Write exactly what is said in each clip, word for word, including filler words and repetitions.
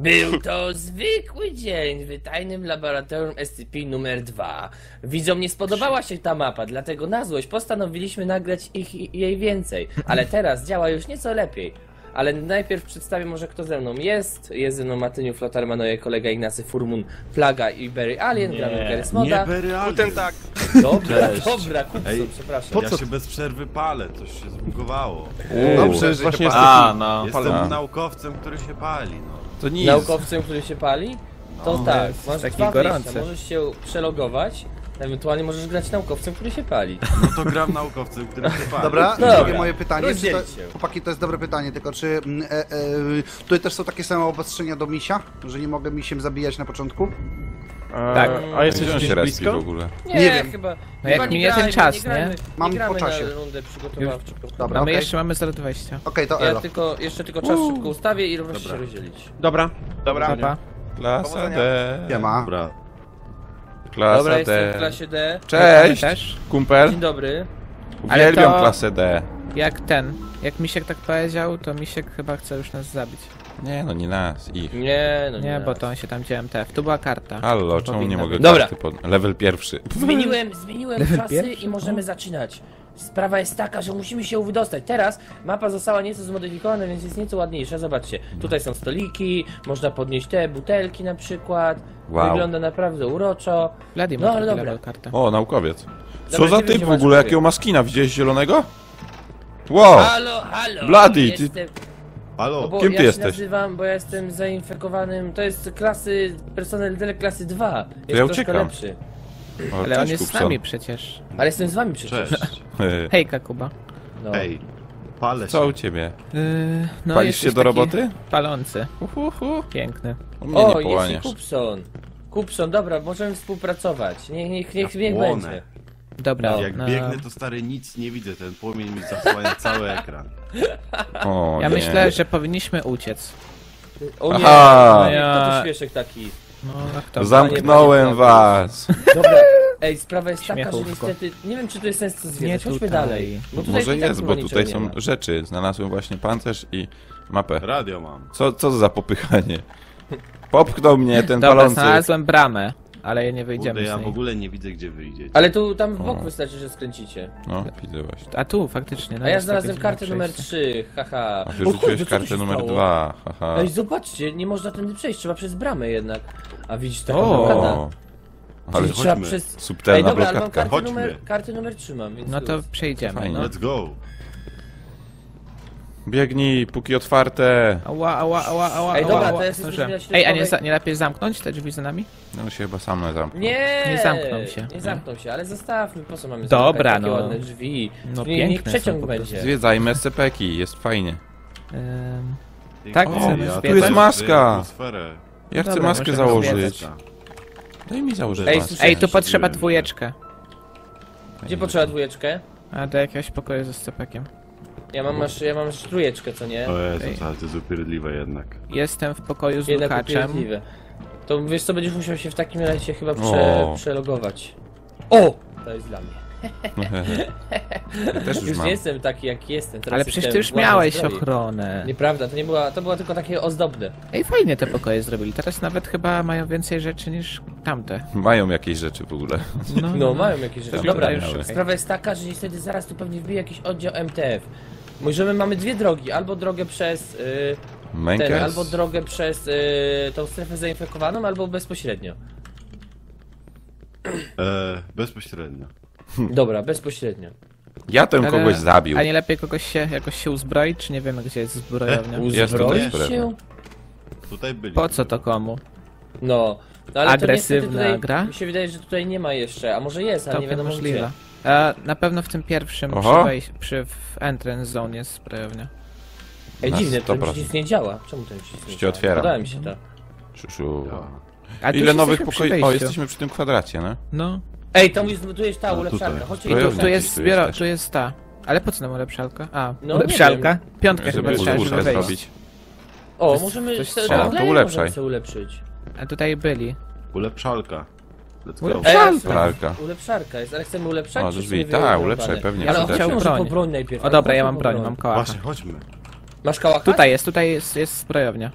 Był to zwykły dzień w tajnym laboratorium S C P numer dwa. Widzom nie spodobała się ta mapa, dlatego na złość postanowiliśmy nagrać ich, jej więcej. Ale teraz działa już nieco lepiej. Ale najpierw przedstawię może kto ze mną jest. Jest ze mną Matyniu, Flotarmanoje, kolega Ignacy Furmun, Plaga i Berry Alien. Nie, gramy w Garry's Moda. Nie Berry Alien. Ten tak. Dobra, Cześć. dobra, kupco, Ej, przepraszam. Po ja co? się bez przerwy palę, coś się zbugowało. Dobrze, że właśnie się jest pali. A, no. Jestem Pala. naukowcem, który się pali, no. To nic. Naukowcem, który się pali? To No, tak, jest masz taki dwa gorący. wyjścia. Możesz się przelogować, ewentualnie możesz grać naukowcem, który się pali. No to gram naukowcem, który się pali. Dobra, Dobra. drugie moje pytanie. Czy to, Rozdzielić się. chłopaki, to jest dobre pytanie, tylko czy mm, e, e, tutaj też są takie same obostrzenia do misia? Że nie mogę misiem zabijać na początku? Tak. A jesteś Gdzie on gdzieś się respi blisko? w ogóle? Nie, Nie wiem. chyba. No chyba jak minie ten grajmy, czas, nie? Gramy, nie? Mam nie gramy po czasie. na rundę przygotowawczą. Dobra, No my okej. jeszcze mamy zero dwadzieścia. Okej, to Ja elo. tylko, jeszcze tylko czas szybko ustawię i możesz się rozdzielić. Dobra. Dobra. Papa. Klasa Powodzenia. D. Nie ma. Dobra. Dobra, Klasa jestem w D. klasie D. Cześć, Dzień Cześć, kumpel. dobry. Uwielbiam Ale to- klasę D. Jak ten, jak Misiek tak powiedział, to Misiek chyba chce już nas zabić. Nie no, nie nas, ich. Nie, no nie. Nie, bo to on się tam gdzie M T F. Tu była karta. Hallo, czemu nie Powinna mogę być. Dobra. karty pod... Level pierwszy. Zmieniłem, zmieniłem Level czasy pierwszy? i możemy zaczynać. Sprawa jest taka, że musimy się wydostać. Teraz mapa została nieco zmodyfikowana, więc jest nieco ładniejsza. Zobaczcie, tutaj są stoliki, można podnieść te butelki na przykład. Wow. Wygląda naprawdę uroczo. Blady No, ma ale taki dobra. level kartę. O, naukowiec. Co Dobra, za gdzie typ będzie w ogóle, masz jakiego maskina? Widziałeś zielonego? Wow! Halo, halo! Bloody, Jestem, ty- no Halo? bo kim ja ty się jesteś? nazywam, bo ja jestem zainfekowanym. To jest klasy, personel tyle klasy dwa. Jest ja troszkę uciekam. lepszy. O, Ale on cześć, jest z Kupson. nami przecież. Ale jestem z wami przecież. Cześć. Hejka, Kuba. No. Hej. Palę Co się. u ciebie? Yy, no Palisz jesteś się do taki roboty? Palący. Uhuhu. Piękny. U mnie O, nie jest i połaniasz. Kupson. Kupson, dobra, możemy współpracować. Niech, niech, niech, Ja niech płonę. będzie. Dobra, Jak no, biegnę, to stary nic nie widzę, ten płomień mi zasłania cały ekran. o, ja nie. myślę, że powinniśmy uciec. O nie, Aha. no Ja- to tu śmieszek taki. No, jak to? Zamknąłem Panie, was. Dobra, ej, sprawa jest taka, że Śmiechówko. niestety, nie wiem czy to jest sens co Nie zwiedzać, chodźmy tutaj. dalej. Bo tutaj Może i tak jest, chyba bo niczego tutaj nie są ma. rzeczy. Znalazłem właśnie pancerz i mapę. Radio mam. Co, co za popychanie? Popchnął mnie ten Dobra, palący. znalazłem bramę, ale nie Kurde, wyjdziemy ja z w niej. ogóle nie widzę, gdzie wyjdziecie. Ale tu, tam w bok O. wystarczy, że skręcicie. No, widzę właśnie. A tu faktycznie. no A ja jest znalazłem takie kartę dziwne numer przejście. trzy, haha. A O wyrzuciłeś kurde, co tu kartę się numer stało? dwa, haha. Ej, zobaczcie, nie można tędy przejść, trzeba przez bramę jednak. A widzisz, taka blokada. O, ale Czyli trzeba chodźmy. przez... Ej, subtelna dobra, ale mam blokadka. kartę Chodźmy. numer, kartę numer trzy mam, więc No to luz. przejdziemy. Fajnie. No. Let's go. Biegnij, póki otwarte. Ała, ała, ała, ała, Ej, dobra, ała, ała. teraz Zdążyłem. jesteśmy na Ej, a nie, środkowej- za, nie lepiej zamknąć te drzwi za nami? No się chyba sam zamknął. Nie, Nie zamkną się. Nie zamkną się, ale zostawmy, po co mamy Dobra, zamykać takie no. ładne drzwi. No nie, niech piękne są przeciąg po prostu. będzie. Zwiedzajmy S C P-ki, jest fajnie. Ehm, Tak, O, chcemy ja zwiedzać. tu Tu jest maska. atmosferę. Ja chcę Dobra, maskę możemy założyć. zwiedzać. Daj mi założyć Ej, maskę. słyszę- Ej, tu potrzeba Ej, dwójeczkę. Gdzie potrzeba dwójeczkę? A do jakiegoś pokoju ze S C P-kiem. Ja mam aż, ja mam aż trójeczkę, co nie? O Ej. Jezus, ale to jest upierdliwe jednak. Jestem w pokoju z Jednak lukaczem. upierdliwe. To wiesz co, będziesz musiał się w takim razie chyba prze, O. przelogować. O! To jest dla mnie. Ja też już Już mam. nie jestem taki jak jestem. Teraz Ale przecież jestem ty już w ładnej miałeś zbroi. ochronę. Nieprawda, to nie była, to było tylko takie ozdobne. Ej, fajnie te pokoje zrobili. Teraz nawet chyba mają więcej rzeczy niż tamte. Mają jakieś rzeczy w ogóle. No, no mają jakieś rzeczy. Też Dobra, już okej. sprawa jest taka, że niestety zaraz tu pewnie wbije jakiś oddział M T F. Możemy, mamy dwie drogi, albo drogę przez y, ten, Mękes? albo drogę przez y, tą strefę zainfekowaną, albo bezpośrednio. Eee, bezpośrednio. Dobra, bezpośrednio. Ja ten Ale- kogoś zabił. E, A nie lepiej kogoś się, jakoś się uzbroić, czy nie wiemy gdzie jest zbrojownia? Jest tutaj Uzbroić zbrojownia. się? Tutaj byli. Po co to komu? No. No ale Agresywna to niestety tutaj, gra? mi się wydaje, że tutaj nie ma jeszcze, a może jest, ale To nie wiadomo możliwe. gdzie. A na pewno w tym pierwszym przy, Oho. E, wejś- przy w entrance zone jest zbrojownia. Ej, Na dziwne, sto to procent. nic nie działa. Czemu to nic nie Się działa? otwiera. Podoba mi się to. Szuszu. Ja. Ile A tu już nowych jesteśmy przy pokoi... O, no. jesteśmy jesteśmy przy tym kwadracie, no? No. Ej, tam jest, tu jest ta No, ulepszarka, tutaj. chodźcie Tu, i tu, tu tu jest tu zbioro, jest tu jest ta. Ale po co nam ulepszalka? A, No, ulepszalka? Piątkę chyba Żeby trzeba, łóżkę żeby zrobić. wejść. O, Ktoś- możemy ktoś se- strzela. no, To możemy ulepszaj. sobie ulepszyć. A tutaj byli. Ulepszalka. Let's go. Ulepszalka. Ej, ale- Ulepszalka. Ulepszarka jest, ale chcemy ulepszać, O, czy drzwi. chcemy Tak, wyjąć ulepszaj, broń? pewnie, Ale przyda chodźmy się. może po Broń. broń najpierw. O dobra, ja Chodźmy mam po broń, mam kałacha. Właśnie, chodźmy. Masz kałacha? Tutaj jest, tutaj jest, jest zbrojownia.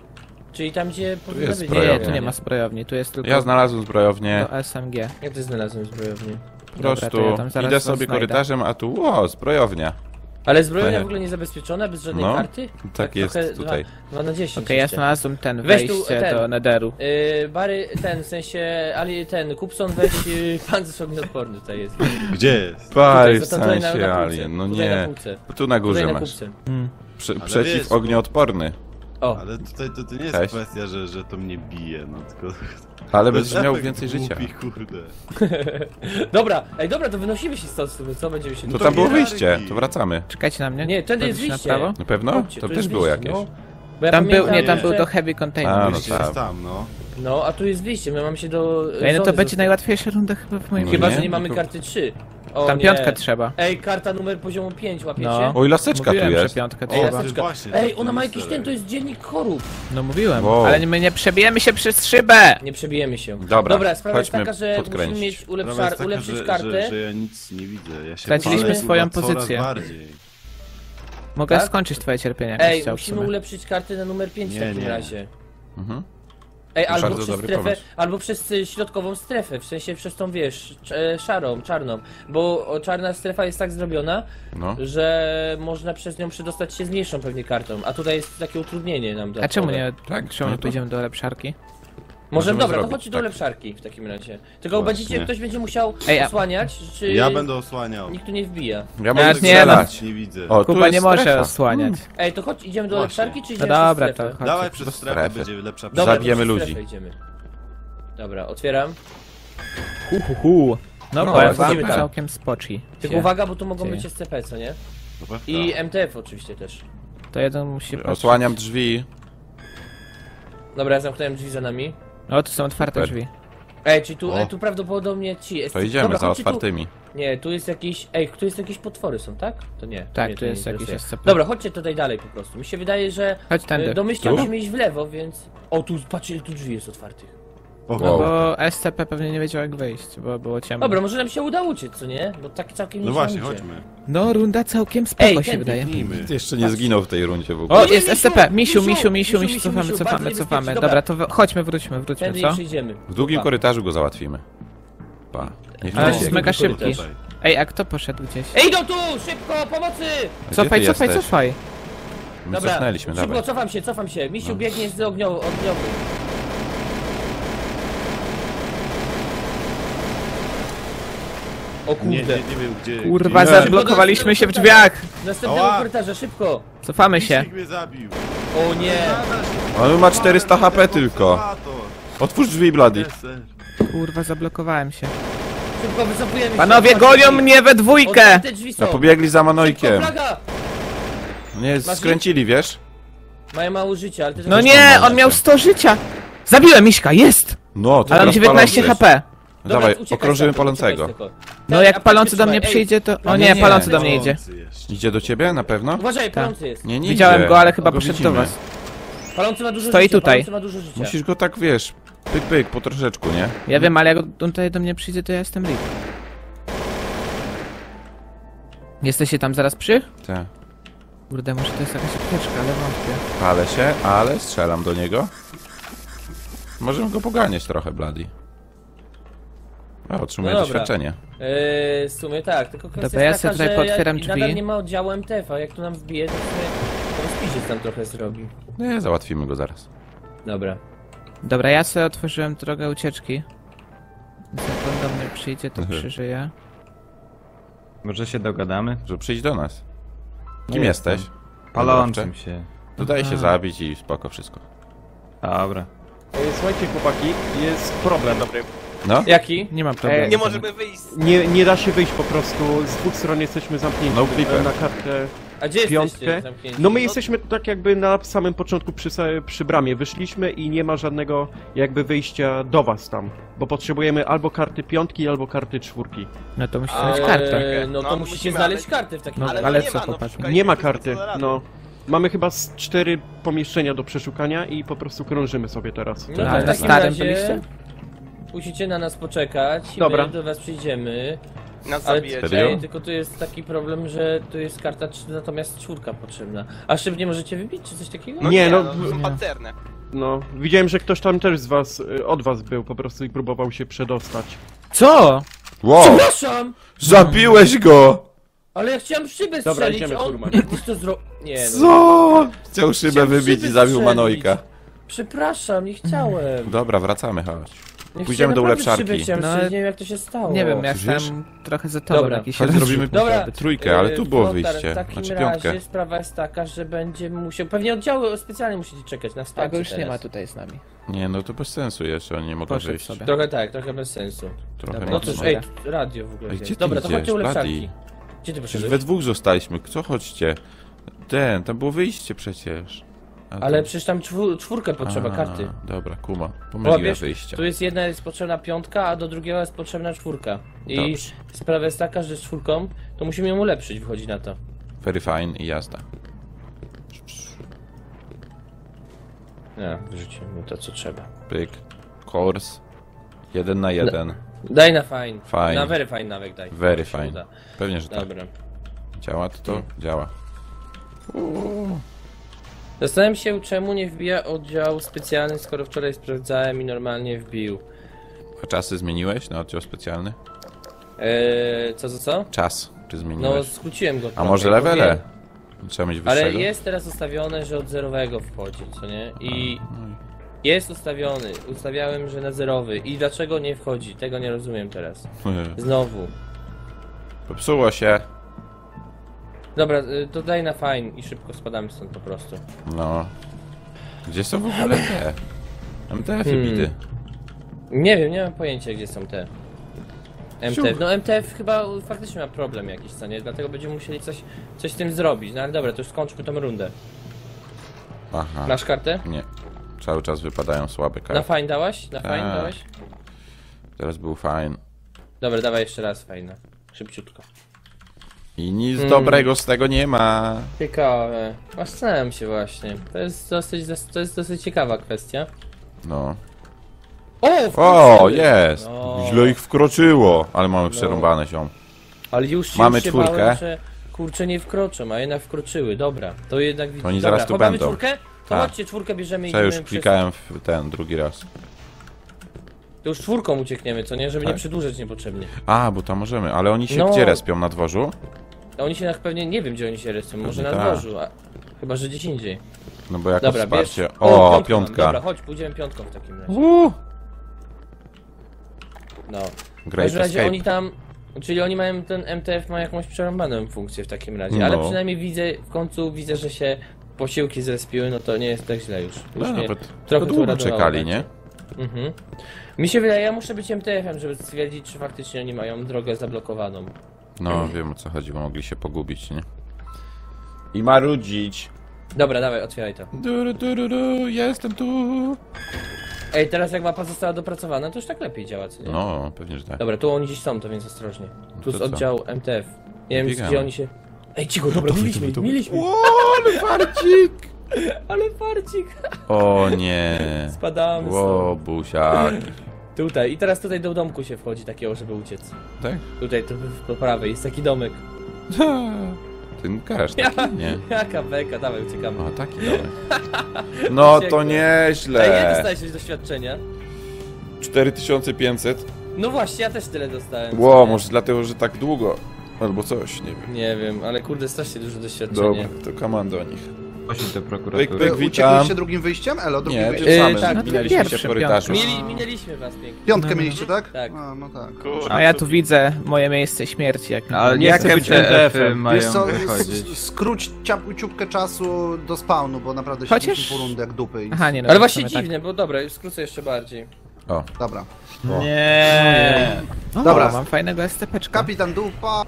Czyli tam, gdzie powinno jest być. Nie, nie, zbrojownia. tu nie nie. ma zbrojowni, tu jest tylko Ja znalazłem zbrojownię. do S M G. Jak ty znalazłem zbrojownię? Po Dobra, prostu to ja tam zaraz idę was sobie znajdę. korytarzem, a tu, o, zbrojownia. Ale zbrojownia Fajnie. w ogóle nie zabezpieczona, bez żadnej No, karty? tak jest trochę tutaj. dwa na dziesięć Okej, ja jeszcze. znalazłem ten, Weź tu, wejście ten. do Netheru. Yy, Bary, ten, w sensie, ali ten, Kupson weź yy, pancerz ognioodporny tutaj jest. Gdzie jest? Tutaj, Pary w to tutaj na- sensie, na półce, Alien, no tutaj na nie. półce. Tu na górze Tutaj na masz. kupce. Mm. Prze Ale przeciw wiesz, bo- ognioodporny. O, Ale tutaj to, to nie jest Cześć. kwestia, że, że to mnie bije, no tylko... Ale To jest będziesz miał efekt więcej życia. głupi, kurde. dobra, ej dobra, to wynosimy się stąd, sobie, co będziemy się... To to tam było hierarchii. wyjście, to wracamy. Czekajcie na mnie. Nie, tędy jest Patrzysz na wyjście. prawo? Na pewno? Chodźcie, To tu też jest było wyjście, jakieś. no. Bo ja Tam był, pamiętam nie, tam jeszcze- był to heavy container. A, no Wyjście tak. jest tam, no. No, a tu jest wyjście, my mamy się do... Ej, no to zony będzie zostać. najłatwiejsza runda chyba w moim No Chyba, nie? że nie mamy Tylko- karty trzy. O, Tam nie. piątkę trzeba. Ej, karta numer poziomu pięć, łapiecie? No. Oj, laseczka tu Mówiłem, że jest. piątkę Ej, trzeba. laseczka. właśnie, Ej, to ona ma jest jakiś easter ten, to jest dziennik chorób. No mówiłem, Wow. ale my nie przebijemy się przez szybę! Nie przebijemy się. Dobra, Dobra, sprawa jest chodźmy taka, że podkręcić. musimy mieć Sprawa jest ulepszar, taka, ulepszyć że, kartę. Że, że ja nic nie widzę, ja się Straciliśmy palę, swoją kurwa, pozycję. Coraz bardziej. Mogę Tak? skończyć twoje cierpienie, jak Ej, chciał w musimy sumie. ulepszyć kartę na numer pięć w Nie, takim nie. razie. Mhm. Ej, To albo bardzo przez dobry strefę, pomysł. albo przez y, środkową strefę, w sensie przez tą, wiesz, cz- e, szarą, czarną. Bo o, czarna strefa jest tak zrobiona, No. że można przez nią przedostać się z mniejszą pewnie kartą, a tutaj jest takie utrudnienie nam A dodatkowe. czemu nie, Tak, czemu no nie to- pójdziemy do lepszarki? Możemy, Możemy dobra, to zrobić, chodźcie do tak. lepszarki w takim razie. Tylko Właśnie. będziecie, ktoś będzie musiał Ej, a- osłaniać, czy Ja będę osłaniał. nikt tu nie wbija. Ja Nawet mogę nie, strzelać. Nie widzę. O, tu Kuba jest nie może strefa. osłaniać. Ej, to chodź, idziemy do Właśnie. lepszarki, czy No idziemy dobra, przez to strefę? chodź. Dawaj do przez strefy. strefę, będzie lepsza Dobra, przestrzeń. Zabijemy to przez ludzi. strefę idziemy. Dobra, otwieram. Hu, hu, hu. No, No, powiem ale wam, wchodzimy tam. całkiem spoci. Tylko się. uwaga, bo tu mogą dzieje. być S C P, co nie? No pewno. I M T F oczywiście też. To jeden musi patrzeć. Osłaniam drzwi. Dobra, ja zamknąłem drzwi za nami. O, tu są otwarte Super. drzwi. Ej, czy tu, O. ej, tu prawdopodobnie ci S C To P. idziemy Dobra, za chodźcie otwartymi. Tu. Nie, tu jest jakiś. Ej, tu jest jakieś potwory są, tak? To nie. Tak, nie, tu to nie jest jakiś interesuje. S C P. Dobra, chodźcie tutaj dalej po prostu. Mi się wydaje, że. Chodź tędy. y, Domyślnie Tu? musimy iść w lewo, więc. O, tu patrzcie, ile tu drzwi jest otwartych. O, Wow. Bo S C P pewnie nie wiedział jak wyjść, bo było ciemno. Dobra, może nam się uda uciec, co nie? Bo tak całkiem No nie właśnie, idzie. chodźmy. No, runda całkiem spoko Ej, się tędy, wydaje. Biegnijmy. Ty jeszcze nie zginął w tej rundzie w ogóle. O, Nie, jest Misiu, S C P! Misiu, Misiu, misiu, misiu, Misiu, misiu, Misiu, cofamy, Misiu, cofamy, bardzo cofamy. niebezpieczny. Dobra, to wy- chodźmy, wróćmy, wróćmy, Tędy co? jeszcze idziemy. W długim Pa. korytarzu go załatwimy. Pa. Niech Ale to jest mega Drugi szybki. korytarz. Ej, a kto poszedł gdzieś? Ej, idą tu! Szybko, pomocy! Gdzie Cofaj, ty cofaj, jesteś? cofaj! My Dobra, cofnęliśmy, szybko, dawaj. cofam się, cofam się. Misiu No. biegnie z ogniowy, ogniowy. O Nie, nie, kurde. nie wiem gdzie. Kurwa, gdzie... zablokowaliśmy się w drzwiach! Następnego Ała. korytarza, szybko! Cofamy się. Misiek mnie zabił. O nie! On ma czterysta H P tylko. Otwórz drzwi, Bloody. Kurwa, zablokowałem się. Szybko wycofujemy się. Panowie, Otwarte gonią drzwi. mnie we dwójkę! Otwarte drzwi są. No pobiegli za Szybko, Manojkiem. plaga! Nie, Masz skręcili, wiesz? Mają mało życia, ale ty No też- nie, on miał sto życia! Zabiłem Miśka, jest! No, to Ale mam teraz dziewiętnaście palący. H P. Dobra, Dawaj, uciekaj okrążymy stamtąd, palącego. uciekaj tylko. No Ten, jak a palący do trzymaj, mnie ej, przyjdzie, to... O nie, nie, nie. palący do mnie idzie. Palący jeszcze. Idzie do ciebie, na pewno? Uważaj, palący jest. Nie, nie Widziałem idzie. go, ale chyba Go poszedł widzimy. do was. Palący ma dużo Stoi życia, tutaj. palący ma dużo życia. Musisz go tak, wiesz, pyk, pyk, po troszeczku, nie? Ja wiem, ale jak on tutaj do mnie przyjdzie, to ja jestem rip. Jesteście tam zaraz przy? Tak. Kurde, może to jest jakaś apteczka, ale wątpię. Palę się, ale strzelam do niego. Możemy go poganiać trochę, Bloody. A, otrzymuję No dobra. doświadczenie. Eee, w sumie tak, tylko kwestia Dobra, ja jest taka, sobie tutaj że pootwieram jak drzwi. nadal nie ma oddziału M T F, a jak tu nam wbije, to sobie to rozpisie tam trochę zrobi. Nie, załatwimy go zaraz. Dobra. Dobra, ja sobie otworzyłem drogę ucieczki. Więc jak on do mnie przyjdzie, to Mhm. przeżyje. Może się dogadamy? Że przyjdź do nas. Kim Nie jesteś? Palącym się. Dodaje się Aha. zabić i spoko wszystko. Dobra. E, Słuchajcie chłopaki, jest problem dobry. No? Jaki? Nie mam problemu. E, Nie możemy wyjść. Nie, nie da się wyjść po prostu, z dwóch stron jesteśmy zamknięci No flipper. e, na kartę A gdzie piątkę. jesteście zamknięci? No my jesteśmy tak jakby na samym początku przy, sa- przy bramie, wyszliśmy i nie ma żadnego jakby wyjścia do was tam, bo potrzebujemy albo karty piątki, albo karty czwórki. No to musisz Ale, mieć kartę. no to No, musicie musimy, znaleźć ale- karty w takim No, razie. Ale, ale no nie co, ma, no, chłopaki? szukajcie Nie ma wszyscy, karty, co da radę. no. Mamy chyba z cztery pomieszczenia do przeszukania i po prostu krążymy sobie teraz. No to Ale w na takim starym razie byliście? musicie na nas poczekać i Dobra. my do was przyjdziemy. Nas Ale zabijecie. Serio? ej, tylko tu jest taki problem, że tu jest karta trzy, natomiast czwórka potrzebna. A szybnie możecie wybić, czy coś takiego? No Nie, nie, no, no, to są nie. pancerne. No, widziałem, że ktoś tam też z was, y, od was był po prostu i próbował się przedostać. Co? Wow! Przepraszam! Zabiłeś go! Ale ja chciałem szybę Dobra, strzelić, idziemy, on... kurwa. Jak tyś to zro... Nie no. Co? Chciał szybę Chciałem wybić szybę i zabił strzelić. Manojka. Przepraszam, nie chciałem. Dobra, wracamy, chodź. Nie Pójdziemy do chciałem, naprawdę ulepszarki. szybę chciałem No, strzelić, nie wiem jak to się stało. Nie wiem, ja Wiesz? stałem trochę za tobą. Dobra. jakiś Chodź, rozrzut. zrobimy Dobra. trójkę, ale tu Yy, było Flotar, wyjście. W takim Znaczy razie piątkę. sprawa jest taka, że będzie musiał... Pewnie oddziały specjalnie musicie czekać na A wsparcie go już nie teraz. ma tutaj z nami. Nie, no to bez sensu jeszcze, oni nie mogą Poszedł wyjść. sobie. Trochę tak, trochę bez sensu. Trochę Dobra. No mocno. cóż, ej, radio w ogóle Ej, jest. gdzie ty Dobra, to idziesz, chodźcie ulepszarki. Bloody? Gdzie ty Przecież poszedłeś? we dwóch zostaliśmy, co chodźcie? Ten, tam było wyjście przecież. A Ale to- przecież tam czwór, czwórkę potrzeba A, karty. Dobra, kuma. Bo Pomyliłem wiesz, wyjście. tu jest jedna jest potrzebna piątka, a do drugiego jest potrzebna czwórka. I Dobrze. sprawa jest taka, że z czwórką to musimy ją ulepszyć, wychodzi na to. Very fine i jazda. Nie, wyrzucimy to co trzeba. Pyk. Course. Jeden na jeden. Daj na fine. Fine. Na very fine nawet daj. Very Jak się fine. uda. Pewnie, że tak. Dobra. Działa to? to? Działa. Zastanawiam się, czemu nie wbija oddział specjalny, skoro wczoraj sprawdzałem i normalnie wbił. A czasy zmieniłeś na oddział specjalny? Eee, co, co, co? Czas. Czy No, zmieniłeś? skróciłem go A trochę, może bo levele? wiem. Trzeba mieć wyższego? Ale jest teraz ustawione, że od zerowego wchodzi, co nie? I No jest ustawiony. Ustawiałem, że na zerowy. I dlaczego nie wchodzi? Tego nie rozumiem teraz. Znowu. Popsuło się. Dobra, y, to daj na fine i szybko spadamy stąd po prostu. No. Gdzie są w ogóle te? M T F-y Hmm. bity. Nie wiem, nie mam pojęcia gdzie są te M T F. No M T F chyba faktycznie ma problem jakiś, co nie? Dlatego będziemy musieli coś, coś z tym zrobić. No ale dobra, to już skończmy tą rundę. Aha. Masz kartę? Nie. Cały czas wypadają słabe Na karty. fine dałaś? Na fine Tak. dałeś? Teraz był fine. Dobra, dawaj jeszcze raz fajne. Szybciutko. I nic Hmm. dobrego z tego nie ma. Ciekawe. Zastanawiam się właśnie. To jest dosyć, to jest dosyć ciekawa kwestia. No. O! O, wkroczyły! jest! No. Źle ich wkroczyło. Ale mamy przerąbane ziom. Ale już się, Mamy już się czwórkę. bałem, że kurczę nie wkroczą, a jednak wkroczyły. Dobra, to jednak widzę. Oni Dobra, zaraz tu chowamy będą. czwórkę? To Tak. chodźcie, czwórkę bierzemy i Ja już idziemy klikałem w ten drugi raz. Przez... To już czwórką uciekniemy, co nie? Żeby nie Tak. przedłużać niepotrzebnie. A, bo tam możemy, ale oni się No. gdzie respią? Na dworzu? A oni się na pewnie, nie wiem gdzie oni się rysują, może na Pewnie tak. dworzu, a... chyba że gdzieś indziej. No bo jako Dobra, wsparcie. bierz... O, piątkę mam. piątka. Dobra, chodź, pójdziemy piątką w takim razie. Uuu. No. W Great każdym razie escape. oni tam, czyli oni mają, ten M T F ma jakąś przerąbaną funkcję w takim razie, No. ale przynajmniej widzę, w końcu widzę, że się posiłki zrespiły, no to nie jest tak źle już. już No, mnie nawet trochę trochę to długo uradowało, czekali, tak. nie? Mhm. Mi się wydaje, ja muszę być M T F-em, żeby stwierdzić, czy faktycznie oni mają drogę zablokowaną. No, wiem o co chodzi, bo mogli się pogubić, nie? I marudzić. Dobra, dawaj, otwieraj to. Duru, duru, duru, jestem tu. Ej, teraz jak mapa została dopracowana, to już tak lepiej działa, co nie? No, pewnie, że tak. Dobra, tu oni gdzieś są, to więc ostrożnie. Tu to jest co? oddział M T F. Nie wiem, Biegamy. gdzie oni się... Ej, cicho, dobra, mieliśmy ich, mieliśmy ich. O, ale farcik! Ale farcik! O nie. Spadamy stąd. Ło, busiak. Tutaj, i teraz tutaj do domku się wchodzi takiego, żeby uciec. Tak? Tutaj, tu po prawej, jest taki domek. Ten każdy, taki, nie? Jaka beka, dawaj, uciekamy. O, taki domek. No to Ej, nie nieźle. dostałeś doświadczenia? cztery tysiące pięćset. No właśnie, ja też tyle dostałem. Ło, co nie? może dlatego, że tak długo. Albo coś, nie wiem. Nie wiem, ale kurde, strasznie dużo doświadczenia. Dobra, to komando o nich. Poszedł do prokuratury. Pyk, pyk. Wy witam. Uciekliście drugim wyjściem? Elo, drugim Nie, wyjściem tym Yy, samym. tak, no to Minęliśmy się pierwszym, w korytarzu. Mieli, minęliśmy was pięknie. Piątkę mieliście, tak? Tak. A, no tak. A ja tu widzę moje miejsce śmierci, jak Ale Nie jak chcę być M T F-y M T F-em. mają Wiesz co, wychodzić? s- skróć ciap- ciupkę czasu do spawnu, bo naprawdę Chociaż- Chociaż... po rundę jak dupy. I... Aha, nie no. Ale to w właśnie sumie tak. dziwne, bo dobra, skrócę jeszcze bardziej. O, Dobra. Nie. O, Dobra. mam fajnego S T P-czka. Kapitan dupa.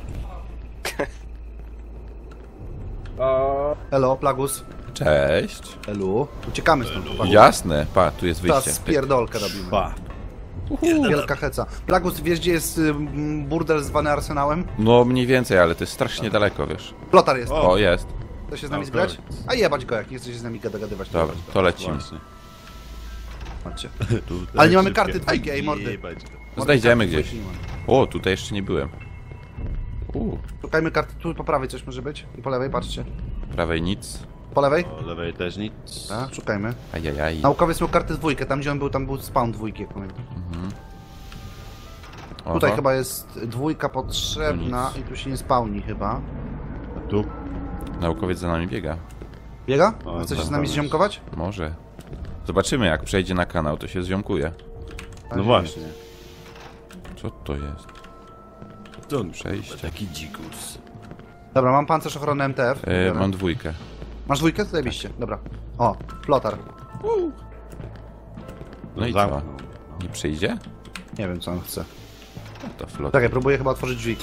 Elo, Plagus. cześć. Elu. Uciekamy stąd, chłopaku. Jasne, pa, tu jest Teraz wyjście. spierdolkę robimy. Pa. Wielka heca. Plagus, wiesz gdzie jest ym, burdel zwany Arsenałem? No mniej więcej, ale to jest strasznie daleko, wiesz. Plotar jest. O, jest. Chce się z nami O, zgrać? A jebać go, jak nie chce się z nami gadawać. to Dobra, jebać go. to lecimy. Właśnie. Chodźcie. Tutaj Ale nie mamy szybkie. karty dwójki, ej, mordy. Jebać. Znajdziemy Mordy, gdzieś. karty dwójki nie mam. O, tutaj jeszcze nie byłem. U, Szukajmy karty, tu po prawej coś może być. I po lewej, patrzcie. prawej nic. Po lewej? Po lewej też nic. Tak, szukajmy. Ajajaj. Naukowiec miał kartę dwójkę, tam gdzie on był, tam był spawn dwójki, jak pamiętam. Oho. Tutaj chyba jest dwójka potrzebna i tu się nie spawni chyba. A tu? Naukowiec za nami biega. Biega? O, Chce się tam z nami jest. zziomkować? Może. Zobaczymy, jak przejdzie na kanał, to się zziomkuje. No właśnie. Co to jest? To on Przejście. Taki dzikus. Dobra, mam pancerz ochrony M T F. E, Biorę. mam dwójkę. Masz dwójkę? Zajebiście, dobra. O, flotar. No i co? Zamknął. Nie przyjdzie? Nie wiem co on chce. To flot. Czekaj, próbuję chyba otworzyć drzwi.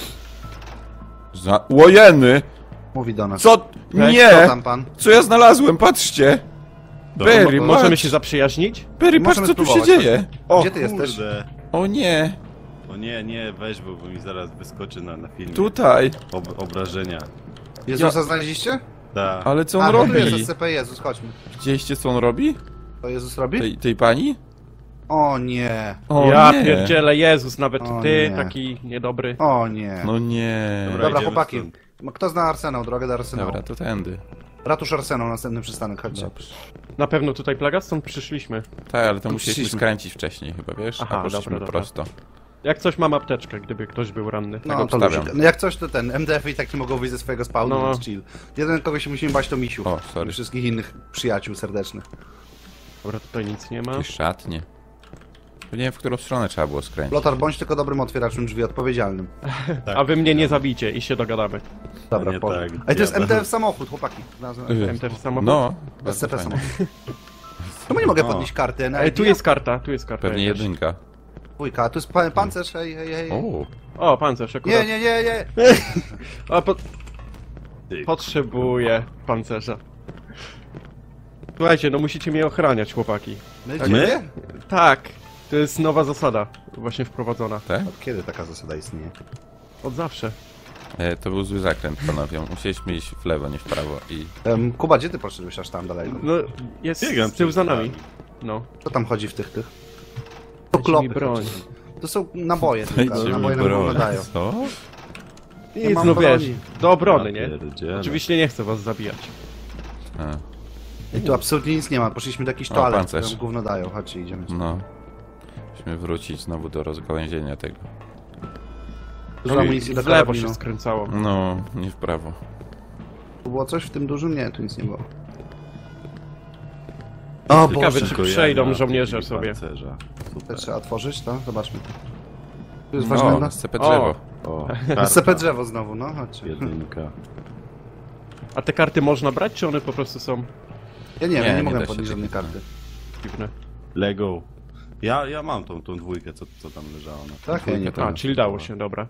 Za... Łojeny! Mówi do nas. Co? Co Nie! tam pan? Co ja znalazłem? Patrzcie! Berry, mo- Możemy patrz! się zaprzyjaźnić? Berry, patrz Możemy co tu się spróbować, dzieje! O, Gdzie ty jesteś? Kurde. o nie! O nie, nie, weź, bo bo mi zaraz wyskoczy na, na filmie. Tutaj! Ob obrażenia. Jezusa znaleźliście? Da. Ale co on A, no tu robi? jest S C P Jezus, chodźmy. Widzieliście co on robi? To Jezus robi? Tej, tej pani? O nie. O Ja nie! pierdzielę, Jezus, nawet O ty, nie. taki niedobry. O nie. No nie! Dobra. Dobra, idziemy chłopaki. stąd. Kto zna Arsenał? Drogę do Arsenału. Dobra, to tędy. Ratusz Arsenał, następny przystanek, chodźcie. Dobrze. Na pewno tutaj plaga, stąd przyszliśmy. Tak, ale to Tu musieliśmy przyszliśmy. skręcić wcześniej chyba, wiesz? Aha, A poszliśmy dobra, dobra. prosto. Jak coś mam apteczkę, gdyby ktoś był ranny. No Tak to obstawiam. luzik. No jak coś to ten, M D F i tak nie mogą wyjść ze swojego spawnu, No. więc chill. Jeden kogo się musimy bać to Misiu. O, sorry. I wszystkich innych przyjaciół serdecznych. Dobra, tutaj nic nie ma. Jakieś szatnie. Nie wiem, w którą stronę trzeba było skręcić. Lotar, bądź tylko dobrym otwieraczem drzwi, odpowiedzialnym. Tak. A wy mnie nie zabicie i się dogadamy. Dobra, nie w porządku. tak, Ej, to jest jadę. M T F samochód, chłopaki. Znalazłem Yy. M T F samochód? No, S C P bardzo fajnie. samochód. Czemu nie mogę O. podnieść karty? Na Ej, tu jest karta, tu jest karta. Pewnie jakaś. jedynka. Dwójka, tu jest pa pancerz, hej, hej, hej. O, O, pancerz akurat. Nie, nie, nie, nie. A, po... Ty. Potrzebuję pancerza. Słuchajcie, no musicie mnie ochraniać, chłopaki. My? My? Gdzie? Tak, to jest nowa zasada, właśnie wprowadzona. tak? Od kiedy taka zasada istnieje? Od zawsze. E, to był zły zakręt, panowie. Musieliśmy iść w lewo, nie w prawo i... Um, Kuba, gdzie ty poszedłeś aż tam daleko? No, jest Biegam z tyłu przed za nami. wami. No. Co tam chodzi w tych tych? To Dajcie klopy mi broń. chodzi. To są naboje tylko, ale Dajcie mi naboje nam broń. gówno dają. Co? Nie Nic, mam no broni. wiesz, do obrony, nie? Pierdziele. Oczywiście nie chcę was zabijać. A, I tu absolutnie nic nie ma. Poszliśmy do jakichś O, toalet, pancerz. które nam gówno dają. Chodźcie, idziemy. no. Musimy wrócić znowu do rozgałęzienia tego. Dużo amunicji do W lewo karabinu. się skręcało. No, nie w prawo. Tu było coś w tym dużym? Nie, tu nic nie było. O Ciekawe, Boże, czy Tylko przejdą ja żołnierze na sobie. pancerza. to Super. trzeba otworzyć, to? Zobaczmy. Tu jest ważne O, na... S C P drzewo. O, S C P karta. drzewo znowu, no chodźcie. Jedynka. A te karty można brać, czy one po prostu są Ja nie wiem, Nie, ja nie nie mogę da się podnieść żadnej takich, karty. dziwne? Lego. Ja, ja mam tą, tą dwójkę, co, co tam leżało na Tak? Ja nie Dwójkę A, czyli dało się, dobra.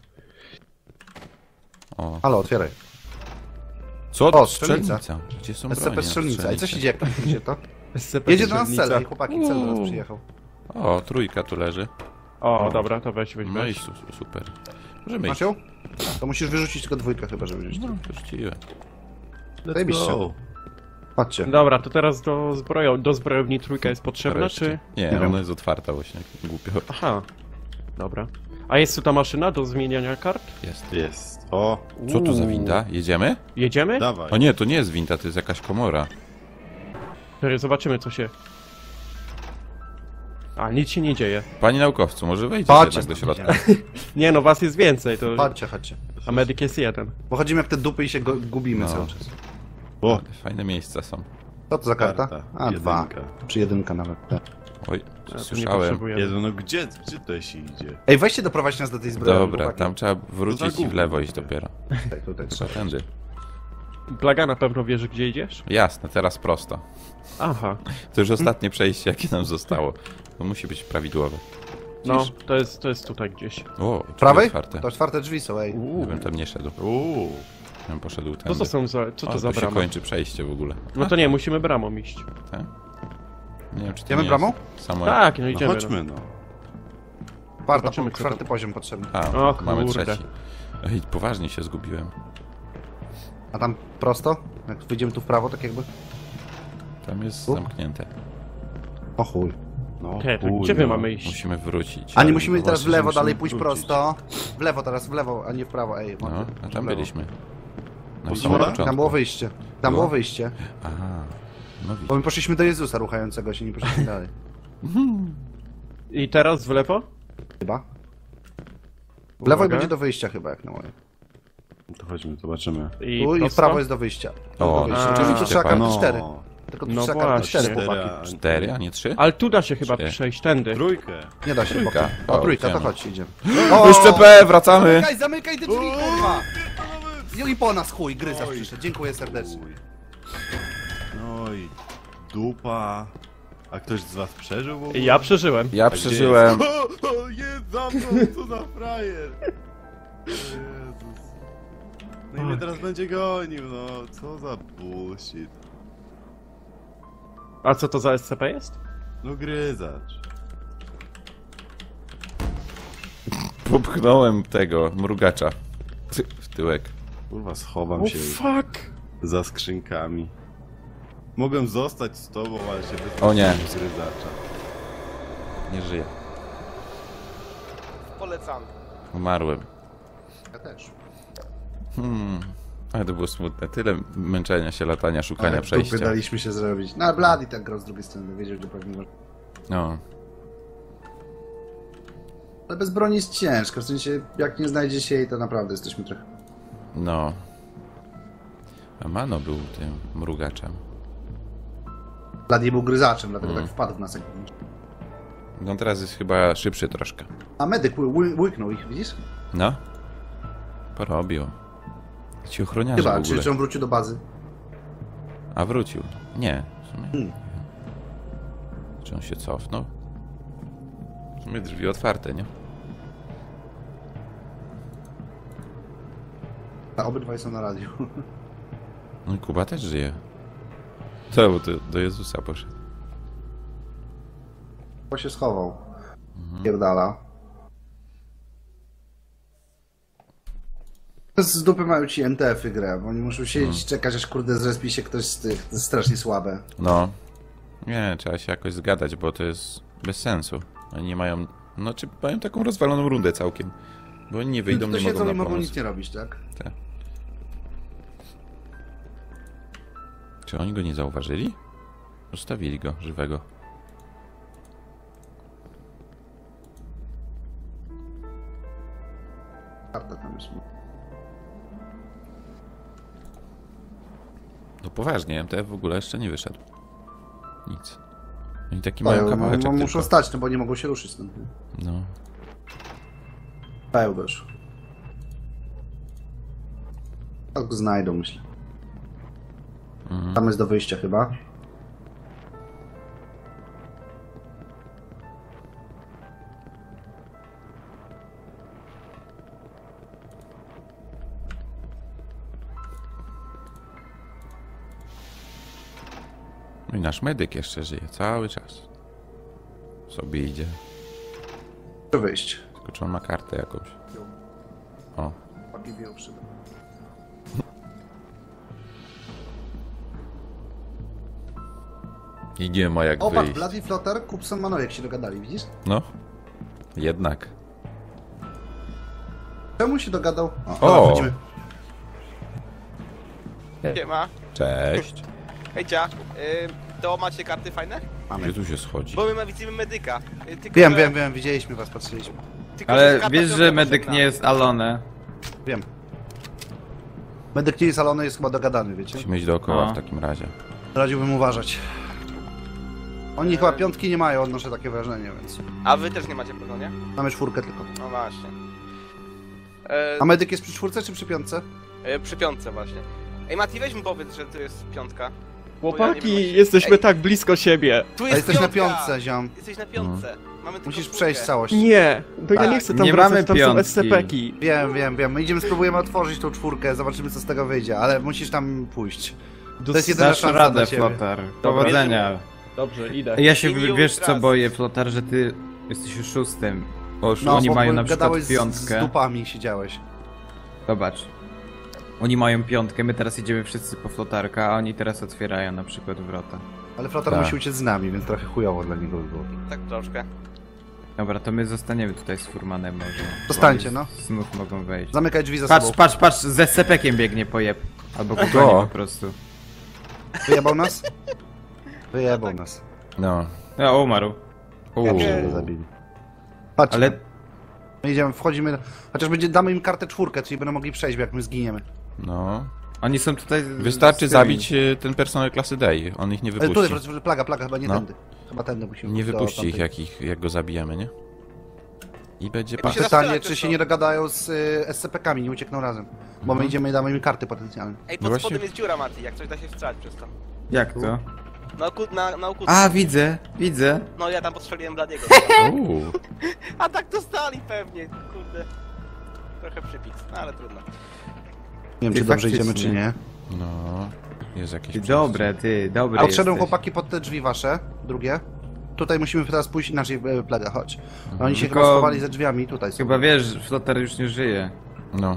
O. Halo, otwieraj. Co? O, strzelnica. strzelnica. Gdzie są S C bronie? P strzelnica. I co się dzieje, jak tam idzie to? S C P Jedzie do nas strzelnica. cel, i chłopaki, cel do nas przyjechał. O, trójka tu leży. O, dobra, to weź, weź, No i weź. su super. Możemy Masz iść. ją? To musisz wyrzucić tylko dwójkę chyba, żeby wziąć. No, puściłem. Zajebiście. go. Chodźcie. Dobra, to teraz do, zbrojo do zbrojowni trójka jest potrzebna, Wreszcie. czy... Nie, Nie ona wiem. jest otwarta właśnie, głupio. Aha, dobra. A jest tu ta maszyna do zmieniania kart? Jest. Jest. O, Co tu za Uuu. winda? Jedziemy? Jedziemy? dawaj. O nie, to nie jest winda, to jest jakaś komora. Czekaj, zobaczymy, co się... A, nic się nie dzieje. Panie naukowcu, może wejdziecie Chodźcie jednak do stąd, środka. idziemy. Nie no, was jest więcej, to... Chodźcie, chodźcie. A medyk jest jeden. Bo chodzimy jak te dupy i się go gubimy No. cały czas. O, Fajne miejsca są. Co to za karta? Karta. A, dwa. Jedynka. Czy jedynka nawet. Tak. Oj, A, tu nie słyszałem. potrzebujemy. Jezu, no gdzie, gdzie to się idzie? Ej, weźcie doprowadź nas do tej zbroi. Dobra, chłopaki. tam trzeba To wrócić za i w gówno lewo iść będzie. dopiero. Tutaj, tutaj, Trzeba tutaj. tędy. Plaga na pewno wiesz, gdzie idziesz? Jasne, teraz prosto. Aha, To już ostatnie przejście, jakie nam zostało. To musi być prawidłowe. no, to jest, to jest tutaj gdzieś. O, drzwi Prawej? otwarte. To otwarte drzwi są, ej. Ja bym tam nie szedł. Uuu. Ja bym poszedł Co tędy. to są za... co to o, za tu się brama? kończy przejście w ogóle. No to nie, musimy bramą iść. Tak? Nie wiem, czy to Idziemy nie bramą? jest samo... Tak, no No idziemy. chodźmy no. Czwarta, Zobaczymy, co czwarty tam. poziom potrzebny. A, O, mamy kurde. trzeci. Ej, poważnie się zgubiłem. A tam prosto? Jak wyjdziemy tu w prawo, tak jakby? Tam jest U? zamknięte. O chuj. No, Okej, to chuj, gdzie wy no. mamy iść? Musimy wrócić. A nie Ale musimy no teraz w właśnie, lewo, że musimy dalej pójść wrócić. prosto. W lewo teraz, w lewo, a nie w prawo, ej. No, młody. a W tam lewo. byliśmy. Na Tam samym było- początku. Tam było wyjście. Tam Było? było wyjście. Aha. No widzisz. Bo my poszliśmy do Jezusa ruchającego się, nie poszliśmy dalej. I teraz w lewo? Chyba. W lewo i Uwaga. będzie do wyjścia chyba, jak na moje. To chodźmy, zobaczymy. I, Tu i w prosto? prawo jest do wyjścia. O, do wyjścia. a, Tylko, że tu trzeba Szczepan. karty cztery. No, Tylko tu No trzeba karty właśnie. cztery, cztery, chłopaki. a- Cztery, a nie trzy? Ale tu da się chyba Cztery. przejść, tędy. Trójkę. Nie da się. Trójka. O, O, trójka, to siema. chodź, idziemy. Jeszcze P, wracamy! Zamykaj, zamykaj te drzwi, kurwa! I po nas chuj, gryzarz przyszedł. Dziękuję serdecznie. No i dupa. A ktoś z was przeżył w ogóle? Ja przeżyłem. Ja A gdzie przeżyłem. jest? O, o, jest za mną, co za frajer! Jezus. No i mnie teraz będzie gonił, no. Co za bullshit. A co to za S C P jest? No gryzacz. Popchnąłem tego mrugacza. Ty- W tyłek. Kurwa, schowam O się fuck! za skrzynkami. Mogłem zostać z tobą, ale się O nie. wystraszyłem z gryzacza. Nie żyję. Polecam. Umarłem. Ja też. Hmm. Ale to było smutne. Tyle męczenia się, latania, szukania Ale przejścia. dupy daliśmy się zrobić. No, ale Blady tak grał z drugiej strony, wiedział, że pewnie może. No. Ale bez broni jest ciężko, w sensie, jak nie znajdzie się jej, to naprawdę jesteśmy trochę... No. A Mano był tym mrugaczem. Blady był gryzaczem, dlatego Mm. tak wpadł w nas jak... No teraz jest chyba szybszy troszkę. A medyk ły, ły, łyknął ich, widzisz? No. Porobił. Ci ochroniarze w Chyba, ogóle. czy, czy on wrócił do bazy? A wrócił. Nie. W sumie. Hmm. Czy on się cofnął? W sumie drzwi otwarte, nie? A obydwaj są na radiu. No i Kuba też żyje. Co, bo to do Jezusa poszedł. Bo się schował. Pierdala. Z dupy mają ci N T F-y grę, bo oni muszą siedzieć i czekać, aż kurde zrespi się ktoś z tych. To jest strasznie słabe. No. Nie, trzeba się jakoś zgadać, bo to jest bez sensu. Oni nie mają... No, czy mają taką rozwaloną rundę całkiem. Bo oni nie wyjdą, to nie siedzą mogą i na mogą pomoc. nic nie robić, tak? Tak. Czy oni go nie zauważyli? Zostawili go, żywego. Karta tam jest. No poważnie, M T F w ogóle jeszcze nie wyszedł. Nic. Oni taki Mają, mają kawałeczek no, muszą tylko. stać, no bo nie mogą się ruszyć stąd. No. Dają też. Tak go znajdą, myślę. Mhm. Tam jest do wyjścia chyba. No i nasz medyk jeszcze żyje cały czas. Sobie idzie. Do wyjść. Tylko czy on ma kartę jakąś? O. Chłopaki biją szybę. I nie ma jak O, patrz, wyjść. Bloody Flotter, Kupson, Manojek się dogadali, widzisz? No. Jednak. Czemu się dogadał? O, O! dobra, wchodzimy. Siema. Cześć. Hejcia. Y, to macie karty fajne? Gdzie tu się schodzi? Bo my ma- widzimy medyka. Y, tylko, Wiem, że- wiem, wiem, widzieliśmy was, patrzyliśmy. tylko, Ale karta wiesz, piąta że medyk potrzebna. nie jest Alone. Wiem. Medyk nie jest salony, jest chyba dogadany, wiecie? Musimy iść dookoła No. w takim razie. Radziłbym uważać. Oni chyba piątki nie mają, odnoszę takie wrażenie, więc... A wy też nie macie pewno, nie? Mamy czwórkę tylko. No właśnie. E, A medyk jest przy czwórce czy przy piątce? e, przy piątce właśnie. Ej Mati, weź mi powiedz, że to jest piątka. Chłopaki, Bo ja nie wiem, jesteśmy Ej. tak blisko siebie. Tu A jest jesteś na piątka! piątce, ziom. Jesteś na piątce. Mamy tylko Musisz czwórkę. przejść całość. Nie, to ja Tak. nie chcę tam Nie wracać, mamy tam są piątki. S C P-ki. Wiem, wiem, wiem. My idziemy, spróbujemy otworzyć tą czwórkę, zobaczymy co z tego wyjdzie, ale musisz tam pójść. To jest jedyna Dasz szansa radę, dla ciebie. Flotar. Powodzenia. Dobrze, idę. Ja się, I miło wiesz co raz. boję, Flotar, że ty jesteś już szóstym. O, No, Oni bo mają na przykład gadałeś z, piątkę. z dupami siedziałeś. Zobacz. Oni mają piątkę, my teraz idziemy wszyscy po flotarka, a oni teraz otwierają na przykład wrota. Ale Flotar Tak. musi uciec z nami, więc trochę chujowo dla niego by było. Tak troszkę. Dobra, to my zostaniemy tutaj z Furmanem może. Zostańcie, Oni no. Znów mogą wejść. Zamykaj drzwi za Patrz, sobą. patrz, patrz, ze sepekiem biegnie pojeb. Albo go goni po prostu. Wyjebał nas? Wyjebał nas. No. No, umarł. Uuu. Dobrze go zabili. Patrz, Ale my idziemy, wchodzimy, chociaż będzie, damy im kartę czwórkę, czyli będą mogli przejść, jak my zginiemy. No. oni są tutaj... Wystarczy z tymi. zabić y, ten personel klasy D i on ich nie Ale tutaj, wypuści. po prostu plaga, plaga, chyba nie No. tędy. Chyba tędy musimy Nie pójść do wypuści ich tamtej. jak, ich, jak go zabijemy, nie? I będzie Ja pas. się Pytanie, zastanawiam, czy co- się nie dogadają z y, S C P-kami, nie uciekną razem. Bo my idziemy i damy im karty potencjalne. Ej, No pod właśnie- spodem jest dziura, Mati, jak coś da się wstrzać przez to. Jak to? Na oku... na, na oku... A, widzę, widzę. No ja tam postrzeliłem Bladiego. Uuu. A tak to stali pewnie, kurde. Trochę przypix, no ale trudno. Nie wiem, Ty, czy dobrze faktycznie. idziemy, czy nie. No. Jest jakieś Ty, przejście. dobre, ty, dobre Odszedłem jesteś. chłopaki pod te drzwi wasze, drugie. Tutaj musimy teraz pójść inaczej, e, plaga, chodź. Oni się Tylko- chyba schowali ze drzwiami, tutaj są. Chyba wiesz, Flotar już nie żyje. No.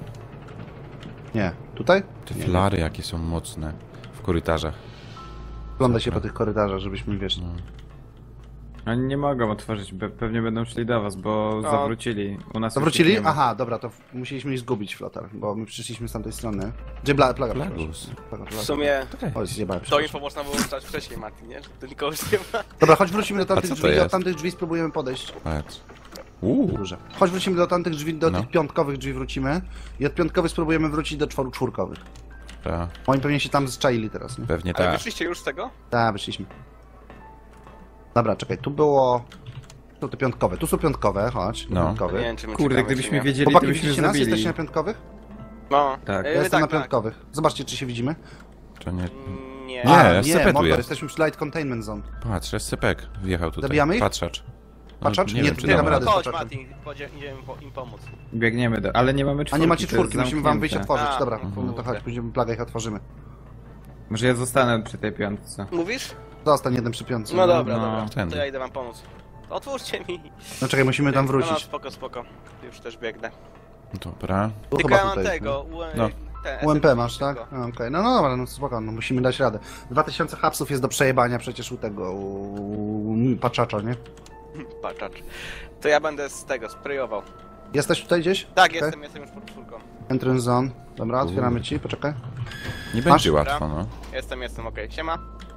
Nie, tutaj? Te flary jakie są mocne. W korytarzach. Ogląda się po tych korytarzach, żebyśmy, wiesz... No. Oni nie mogą otworzyć, be- pewnie będą szli do was, bo No. zawrócili. U nas już Zawrócili? ich nie ma. Aha, dobra, to f- musieliśmy ich zgubić, Flotar, bo my przyszliśmy z tamtej strony. Gdzie bla, plaga? Plagus. Plaga, W plaga. sumie Oj, zjebałem, to przepraszam. info można było usłyszeć wcześniej, Mati, nie? Że tu nikogo nie ma. Dobra, chodź wrócimy do A tamtych co to drzwi, jest? od tamtych drzwi spróbujemy podejść. Patrz. Uuu. Duże. Chodź wrócimy do tamtych drzwi, do No. tych piątkowych drzwi wrócimy i od piątkowych spróbujemy wrócić do czworu czwórkowych. Ta, Oni pewnie się tam zczaili teraz, nie? pewnie Ale tak. wyszliście już z tego? Tak, wyszliśmy. Dobra, czekaj, tu było... Tu te piątkowe, tu są piątkowe, chodź, No. Nie piątkowe. wiem, czy my Kurde, czekamy, czy gdybyśmy nie. wiedzieli, to Chłopaki, byśmy widzicie nas? zabili. Jesteście na piątkowych? No. Tak. E, Ja jestem tak, na tak. piątkowych. Zobaczcie, czy się widzimy. To nie... Mm, Nie. Nie, A, S C P tu Mordor, jest. jesteśmy przy Light Containment Zone. Patrz, S C P wjechał tutaj. Zabijamy ich? Patrzacz. No, Patrzacz? Nie Nie, wiem, tu czy nie damy damy radę. rady. Chodź, zobaczę. Mati, chodź, idziemy po, im pomóc. Biegniemy do... Ale nie mamy A czwórki. nie macie to czwórki, jest musimy wam wyjść zamknięte. otworzyć. A, Dobra, no no to kurde. chodź, pójdziemy plagę ich otworzymy. Może ja zostanę przy tej piątce. Mówisz? Zostań jeden przy piątce. No dobra, no, dobra. tędy. To ja idę wam pomóc. Otwórzcie mi. No czekaj, musimy tam No, wrócić. spoko, spoko. Już też biegnę. Dobra. Tu Tylko chyba ja mam tutaj. tego, U- No. te U M P S M masz, tak? tylko. A, Okej, no, no dobra, no spoko, no musimy dać radę. dwa tysiące hapsów jest do przejebania przecież u tego, u paczacza, nie? Patrz. To ja będę z tego sprayował. Jesteś tutaj gdzieś? Tak, Okej. jestem, jestem już pod czwórką. Entrance zone. Dobra, otwieramy ci, poczekaj. Nie Masz? będzie łatwo, no. Jestem, jestem, okej. Siema.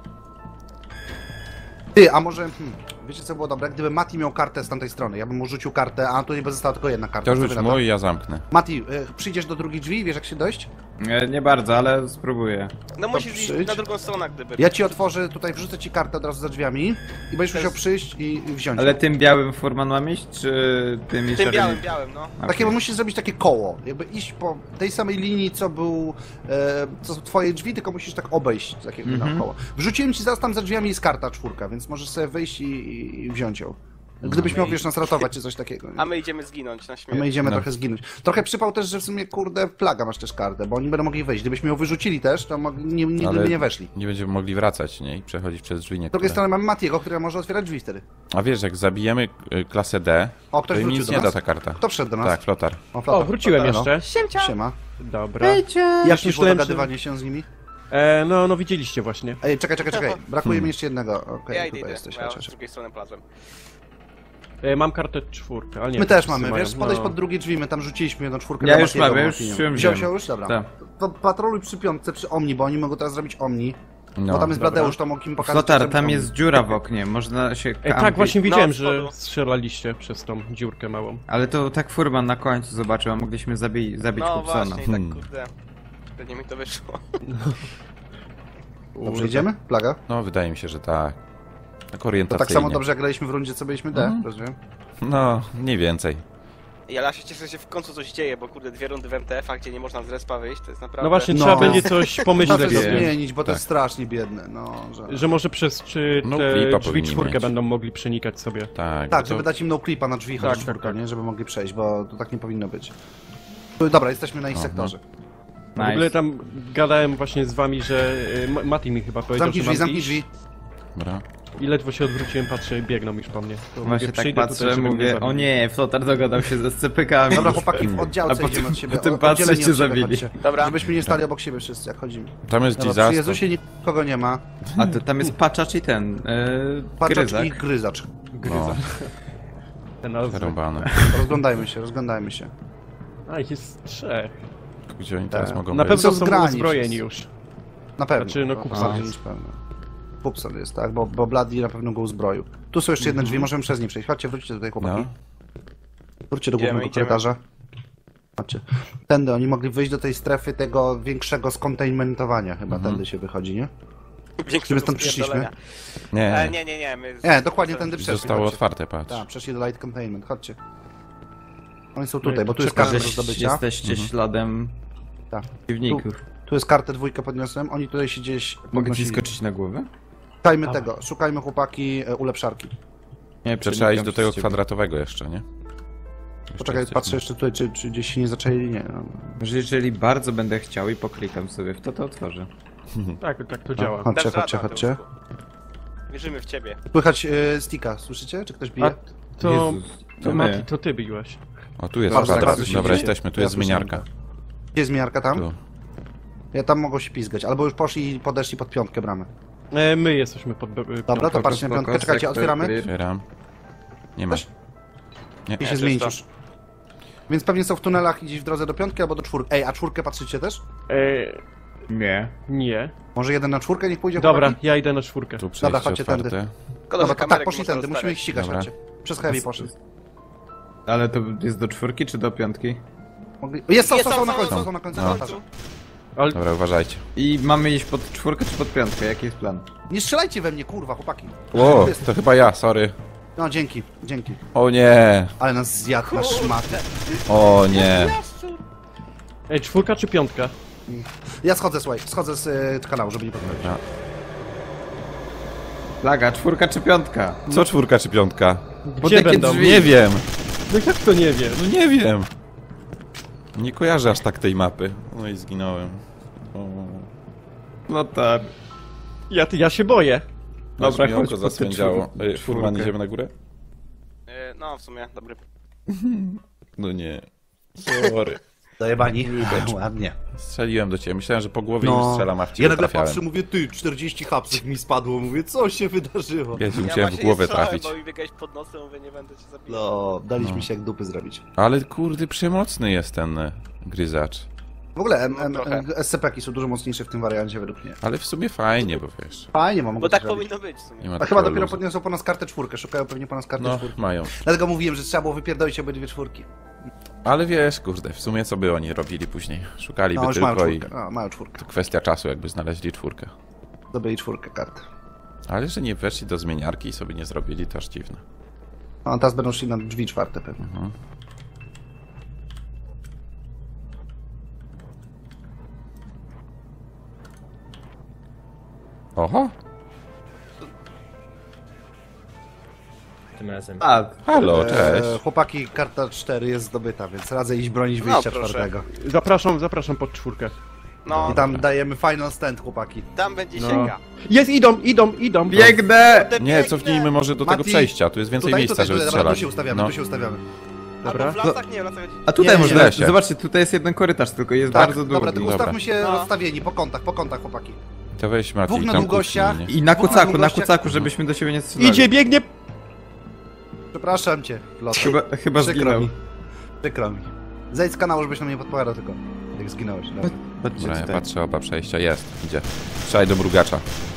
Ty, a może, hmm, wiecie co było dobre? Gdyby Mati miał kartę z tamtej strony, ja bym mu rzucił kartę, a tu nie by została tylko jedna karta. To Co rzuć wy na to? mój i ja zamknę. Mati, y, przyjdziesz do drugich drzwi, wiesz jak się dojść? Nie, nie bardzo, ale spróbuję. No musisz iść przyjdź. na drugą stronę, gdyby. Ja ci otworzę, tutaj wrzucę ci kartę od razu za drzwiami i będziesz musiał przyjść i, i wziąć. Ale ją. tym białym furman mam iść, czy tymi Tym szarymi? białym, białym, no. Okej. Takie, bo musisz zrobić takie koło, jakby iść po tej samej linii, co był, e, co są twoje drzwi, tylko musisz tak obejść takiego Mhm. naokoło. Wrzuciłem ci zaraz tam za drzwiami jest karta czwórka, więc możesz sobie wyjść i, i, i wziąć ją. Gdybyś miał, wiesz, nas ratować czy coś takiego. nie? A my idziemy zginąć na A śmierć. my idziemy No. trochę zginąć. Trochę przypał też, że w sumie, kurde, plaga masz też kartę, bo oni będą mogli wejść. Gdybyśmy ją wyrzucili też, to mogli, nie, nigdy Ale by nie weszli. nie będziemy mogli wracać, nie? I przechodzić przez drzwi Z drugiej niektóre. strony mamy Matiego, który może otwierać drzwi wtedy. A wiesz, jak zabijemy y, klasę D, O, to ktoś im wrócił nic do nie da nas? ta karta. Kto wszedł do nas? Tak, flotar. O, flota, O, wróciłem flota, jeszcze. No. Siema. Dobra. Jak Już ci szło myślałem, że... dogadywanie się z nimi? E, no, no widzieliście właśnie. Ej, czekaj, czekaj, czekaj. Brakuje Hmm. mi jeszcze jednego. Okej, Ja idę, tutaj idę. jesteś. bo ja Chodź, z chodź. drugiej strony plazłem. E, mam kartę czwórkę, ale nie. My też wszyscy mamy, mają, wiesz, podejść no. pod drugie drzwi, my tam rzuciliśmy jedną czwórkę. Ja dla już Matiego, mam, ja już Martinią. wziąłem. Wziął się już? Dobra. Tak. To patroluj przy piątce, przy Omni, bo oni mogą teraz zrobić Omni. No. Bo tam jest dobra. Bladeusz, to mógł im pokazać. Flotar, jak tam zrobić jest dziura w oknie, można się E, kampić. tak, właśnie widziałem, od że spodu. strzelaliście przez tą dziurkę małą. Ale to tak furman na końcu zobaczył, a mogliśmy zabi zabić No Hubsona. właśnie, Hmm. tak kurde. Pewnie mi to wyszło. Dobrze, idziemy? Plaga? No, wydaje mi się, że tak. Tak To orientacyjnie. tak samo dobrze jak graliśmy w rundzie, co byliśmy D, Mhm. rozumiem? No, mniej więcej. Ja się cieszę, że się w końcu coś dzieje, bo kurde, dwie rundy w M T F-a, gdzie nie można z respa wyjść, to jest naprawdę... No właśnie, No. trzeba będzie coś Trzeba pomyśleć coś sobie. zmienić, bo to Tak. jest strasznie biedne, no, że... Że może przez czy No, te klipa drzwi powinni czwórkę mieć. będą mogli przenikać sobie. Tak, Tak, bo żeby to... dać im no clipa na drzwi, Tak, tak, tak, czwórka, tak. nie? Żeby mogli przejść, bo to tak nie powinno być. Tu- Dobra, jesteśmy na ich Aha. sektorze. W ogóle tam gadałem właśnie z wami, że y, Ma- Mati mi chyba powiedział, Zamknij że drzwi, mam zamknij iść drzwi. Dobra. i ledwo się odwróciłem, patrzę, biegną już po mnie. To Właśnie mówię, tak przyjdę patrzę, tutaj, żeby mnie mówię, zabili. o nie, Flotar dogadał się ze S C P kami. Dobra, chłopaki, w A oddziałce potem- idziemy od siebie. potem o- patrzę, oddzieleni cię od siebie, zabili. chodźcie. Dobra. Żebyśmy nie stali obok siebie wszyscy, jak chodzimy. Tam jest Dobra, przy disaster. Jezusie nikogo nie ma. A to, tam jest paczacz i ten, yy, Patrzacz gryzak. i gryzacz. No, Te nazwy. rąbane. Rozglądajmy się, rozglądajmy się. A, ich jest trzech. Gdzie oni teraz Tak. mogą Na być? pewno Są są zgrani uzbrojeni wszyscy. już. Na pewno. Znaczy, no, To Kupson bardziej jest. niż pewno. Kupson jest, tak? Bo, bo Bloody na pewno go uzbroił. Tu są jeszcze jedne drzwi, możemy przez nie przejść. Chodźcie, wróćcie tutaj, chłopaki. No. Wróćcie do Idziemy, głównego idziemy. korytarza. Chodźcie. Tędy, oni mogli wyjść do tej strefy tego większego skontainmentowania chyba. Mhm. Tędy się wychodzi, nie? Większe my stąd przyszliśmy? Nie, E, nie, nie, nie. My Nie, dokładnie tędy przeszli. zostało chodźcie. otwarte, patrz. Tak, przeszli do light containment, chodźcie. Oni są tutaj, No i bo tu jest czekamy. karta do zdobycia. Jesteście śladem Tak. przeciwników. Tu jest kartę dwójkę podniosłem, oni tutaj się gdzieś Mogę ci podnosili. skoczyć na głowę? Szukajmy tego, szukajmy chłopaki e, ulepszarki. Nie, Trzeba iść do przez tego ciebie. kwadratowego jeszcze, nie? Jeszcze Poczekaj, jesteśmy. patrzę jeszcze tutaj, czy, czy gdzieś się nie zaczęli, nie. No. Może jeżeli bardzo będę chciał i poklikam sobie w to, to otworzę. Tak, tak to działa. Chodźcie, Dasz chodźcie, radę, chodźcie. Mateuszku. Wierzymy w ciebie. Słychać e, sticka, słyszycie? Czy ktoś bije? A to... Jezus, To to Mati, my. to ty biłeś. O, tu jest Bardzo kwadrat. bardzo się Dobra, dzieje. jesteśmy, tu Ja jest słyszałem zmieniarka. Gdzie jest zmiarka tam? Tu. Ja tam mogą się pizgać, albo już poszli i podeszli pod piątkę bramę. E, my jesteśmy pod... e, Dobra, to Spoko, patrzcie na spoko, piątkę, czekajcie, sektor otwieramy clear. Otwieram. Nie ma. Też? Nie. I się Nie, zmienić to już. Więc pewnie są w tunelach i gdzieś w drodze do piątki albo do czwórki. Ej, a czwórkę patrzycie też? E, Nie. nie. Może jeden na czwórkę niech pójdzie? Dobra, chłopaki? ja idę na czwórkę. Tu przejście chodźcie tędy. otwarte. Szkoda, Dobra, że to tak, kamerek poszli można tędy, musimy ich zostawiać. ścigać, Dobra. chodźcie. Przez heavy poszli. Ale to jest do czwórki czy do piątki? Mogli... Jest, są, Jest, są, są są, na są, końcu, są. są na końcu No. korytarza. Ale... Dobra, uważajcie. I mamy iść pod czwórkę czy pod piątkę? Jaki jest plan? Nie strzelajcie we mnie, kurwa, chłopaki. Ło, to chyba ja, sorry. No, dzięki, dzięki. O nie, Ale nas zjadł na szmatę. o nie. Ej, czwórka czy piątka? Ja schodzę, słuchaj, schodzę z y, kanału, żeby nie podchodzić. Dobra. Plaga, czwórka czy piątka? Co czwórka czy piątka? Gdzie jakie będą? drzwi? Nie wiem, No jak to nie wiem? no nie wiem. Nie kojarzę aż tak tej mapy. No i zginąłem. O. No tak. Ja, ja się boję. Dobra, Aż mi chodź oko po tę zasędziało. czwór- Ej, Furman, czwórkę. idziemy na górę? E, No, w sumie, dobry. No nie. Sorry. Dojebani. Ładnie. Strzeliłem do ciebie. Myślałem, że po głowie już No, strzelam, a w ja ciebie nagle trafiałem. patrzę, mówię, ty, czterdzieści hapsów mi spadło, mówię, co się wydarzyło? Ja ci Ja musiałem w właśnie głowę nie strzelałem, trafić. bo mi biegałeś pod nosem, mówię, nie będę cię zabijał. No, daliśmy No. się jak dupy zrobić. Ale kurde, przemocny jest ten e, gryzacz. W ogóle M, M, No, trochę. M, S C P-ki są dużo mocniejsze w tym wariancie według mnie. Ale w sumie fajnie, bo wiesz. Fajnie, mam Bo mogę tak coś robić. powinno być w sumie. Nie ma A takiego chyba dopiero luzu. podniosą po nas kartę czwórkę, szukają pewnie po nas kartę No, czwórki. mają. Dlatego mówiłem, że trzeba było wypierdolić obydwie czwórki. Ale wiesz, kurde, w sumie co by oni robili później? Szukaliby No, już mają tylko i... czwórkę, no, mają czwórkę. To kwestia czasu, jakby znaleźli czwórkę. Zdobyli czwórkę kart. Ale że nie weszli do zmieniarki i sobie nie zrobili, to aż dziwne. No, a teraz będą szli na drzwi czwarte pewnie. Mhm. Oho! Tym razem. A, Halo, cześć! E, chłopaki, karta cztery jest zdobyta, więc radzę iść bronić No, wyjścia proszę. czwartego. Zapraszam, zapraszam pod czwórkę. No, I tam dajemy final stand, chłopaki. tam będzie No. sięga. Jest, idą, idą, idą. biegnę! Nie, cofnijmy może do tego Mati, przejścia, tu jest więcej Tutaj, miejsca, tutaj, żeby tutaj, dobra, strzelać. tu się ustawiamy, No. tu się ustawiamy. Albo w lasach, nie wiem, o co chodzi. A tutaj Nie, nie, można, nie. Lesie. zobaczcie, tutaj jest jeden korytarz, tylko jest Tak, bardzo długi. dobra, to Dobra. ustawmy się No. rozstawieni, po kątach, po kątach, chłopaki. To weź Mati, Dwóch na tam długościach. kucnij, nie? I na Dwóch na kucaku, na długościach. kucaku, żebyśmy do siebie nie strzelali. Idzie, biegnie. Przepraszam cię, Lot. Chyba, chyba Przykro zginął. mi. Przykro mi. Zejdź z kanału, żebyś na mnie podpowiadał tylko. Jak zginąłeś. Dobra. Patrzcie Dobra, ja tutaj. patrzę, oba przejścia, jest, idzie. Strzelaj do mrugacza.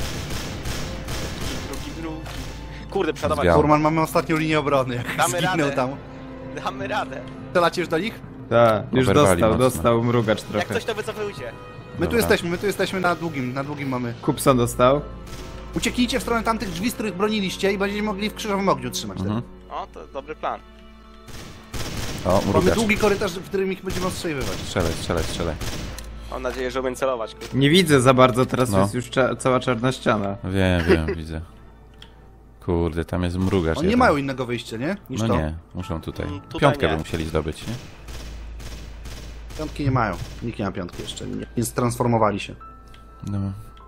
Drugi, drugi. Kurde, przeładować. Zwiał. Furman, mamy ostatnią linię obrony. Jak Damy zginął radę. tam. Damy radę. Strzelacie już do nich? Tak, już Oberwali dostał, mocno. dostał mrugacz Jak trochę. coś, to wycofujcie. My tu Dobra. jesteśmy, my tu jesteśmy na długim, na długim mamy. Kupson dostał. Ucieknijcie w stronę tamtych drzwi, z których broniliście i będziecie mogli w krzyżowym ogniu trzymać Mhm. O, to dobry plan. O, wtedy. Mamy mrugacz. długi korytarz, w którym ich będziemy ostrzeliwać. Strzelaj, strzelaj, strzelaj. Mam nadzieję, że umiem celować. Kurde. Nie widzę za bardzo, teraz No. jest już cza cała czarna ściana. Wiem, wiem, widzę. Kurde, tam jest mrugacz. Oni nie jeden. mają innego wyjścia, nie? Niż No to. nie, muszą tutaj. Mm, tutaj Piątkę nie. by musieli zdobyć, nie? Piątki nie mają. Nikt nie ma piątki jeszcze. Nie, nie transformowali się. No.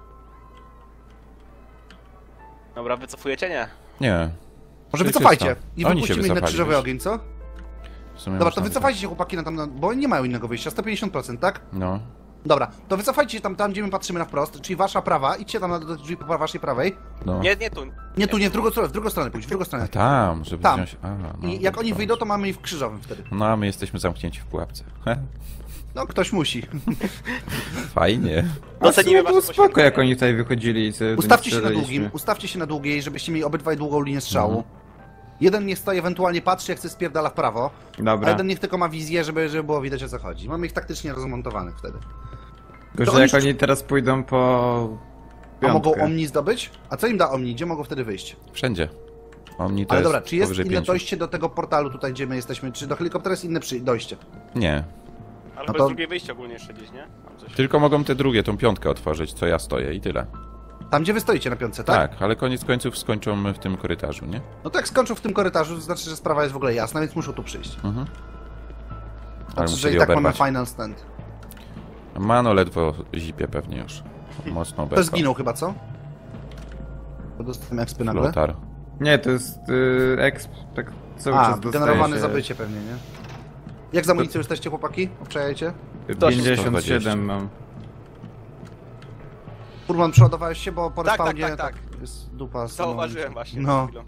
Dobra, wycofujecie, nie? Nie. Może Czysto. wycofajcie i Oni się wypuścimy ich na wycofali, krzyżowy wiesz. ogień, co? W sumie Dobra, można to by- wycofajcie się chłopaki na tam, na, bo oni nie mają innego wyjścia. sto pięćdziesiąt procent, tak? No. Dobra, to wycofajcie się tam, tam gdzie my patrzymy na wprost, czyli wasza prawa, idźcie tam na do drzwi po waszej prawej. No. Nie, nie tu. Nie tu, nie w drugą stronę, w drugą stronę pójdź, w drugą stronę. A tam, żeby Tam. wziąć... A, no, I jak to oni dobrze. wyjdą, to mamy ich w krzyżowym wtedy. No, a my jesteśmy zamknięci w pułapce. No, ktoś musi. Fajnie. Docenimy A było wasze spoko, poświęcenie. jak oni tutaj wychodzili i sobie Ustawcie się na strzelaliśmy. długim, ustawcie się na długiej, żebyście mieli obydwaj długą linię strzału. Jeden niech stoi, ewentualnie patrzy, jak chce spierdala w prawo, a Dobra. jeden niech tylko ma wizję, żeby, żeby było widać, o co chodzi. Mamy ich taktycznie rozmontowanych wtedy. Tylko, to że jak oni- oni teraz pójdą po... A mogą piątkę. Omni zdobyć? A co im da Omni? Gdzie mogą wtedy wyjść? Wszędzie. Omni to Ale jest dobra, czy jest powyżej inne pięciu. dojście do tego portalu tutaj, gdzie my jesteśmy? Czy do helikoptera jest inne przy... dojście? Nie. Ale No to to- jest drugie wyjście ogólnie jeszcze gdzieś, nie? Tam coś. Tylko mogą te drugie, tą piątkę otworzyć, co ja stoję i tyle. Tam, gdzie wy stoicie na piątce, tak? Tak, ale koniec końców skończą w tym korytarzu, nie? No to jak skończą w tym korytarzu, to znaczy, że sprawa jest w ogóle jasna, więc muszą tu przyjść. Mhm. Ale Znaczy, że musieli i tak mamy oberwać. final stand. Mano ledwo zipie pewnie już. Mocno To oberwał. zginął chyba, co? Bo dostałem expy nagle. Lotar. Nie, to jest y, exp, tak cały A, czas dostaje generowane się zabycie pewnie, nie? Jak za amunicją jesteście, chłopaki? Obczajajcie? pięćdziesiąt siedem mam. Furman, przeładowałeś się, bo po Tak, tak, respawnie tak, tak. jest dupa. z Zauważyłem właśnie. No. przed chwilą.